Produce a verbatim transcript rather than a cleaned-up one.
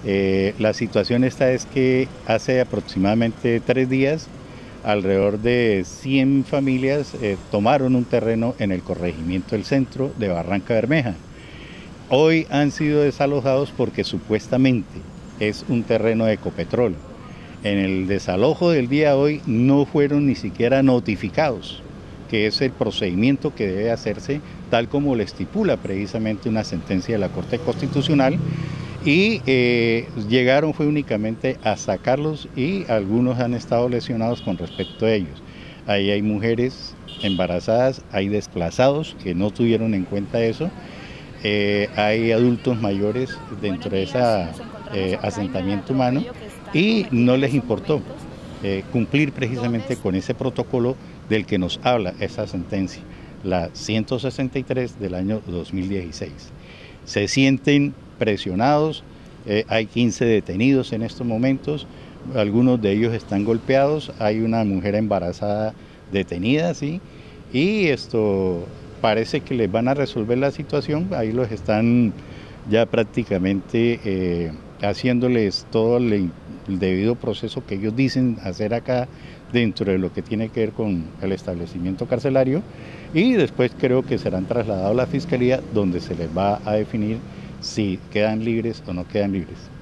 Eh, la situación esta es que hace aproximadamente tres días, alrededor de cien familias eh, tomaron un terreno en el corregimiento del centro de Barranca Bermeja. Hoy han sido desalojados porque supuestamente es un terreno de Ecopetrol. En el desalojo del día de hoy no fueron ni siquiera notificados, que es el procedimiento que debe hacerse tal como le estipula precisamente una sentencia de la Corte Constitucional, y eh, llegaron fue únicamente a sacarlos y algunos han estado lesionados con respecto a ellos. Ahí hay mujeres embarazadas, hay desplazados que no tuvieron en cuenta eso, eh, hay adultos mayores dentro de ese eh, asentamiento humano y no les importó eh, cumplir precisamente con ese protocolo del que nos habla esa sentencia, la ciento sesenta y tres del año dos mil dieciséis. Se sienten presionados, eh, hay quince detenidos en estos momentos, algunos de ellos están golpeados, hay una mujer embarazada detenida, ¿sí? Y esto parece que les van a resolver la situación, ahí los están ya prácticamente eh, haciéndoles todo el, el debido proceso que ellos dicen hacer acá dentro de lo que tiene que ver con el establecimiento carcelario, y después creo que serán trasladados a la Fiscalía, donde se les va a definir si quedan libres o no quedan libres.